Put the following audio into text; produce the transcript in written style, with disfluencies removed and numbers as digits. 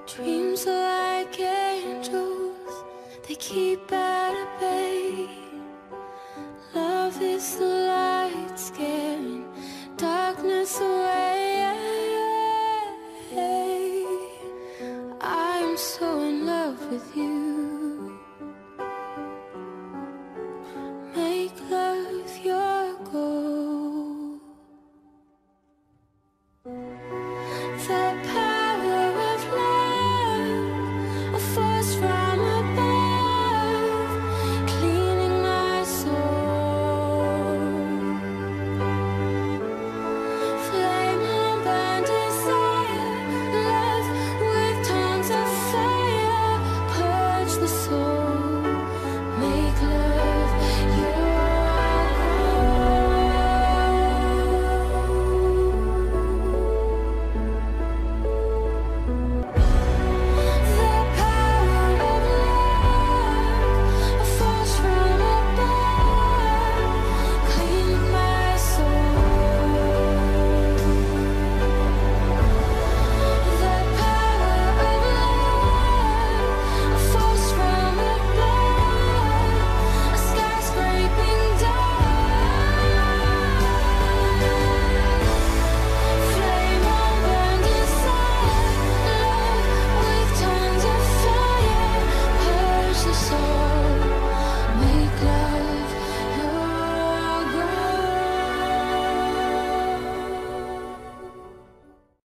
Dreams are like angels, they keep at bay. Love is the light scaring darkness away. I'm so in love with you.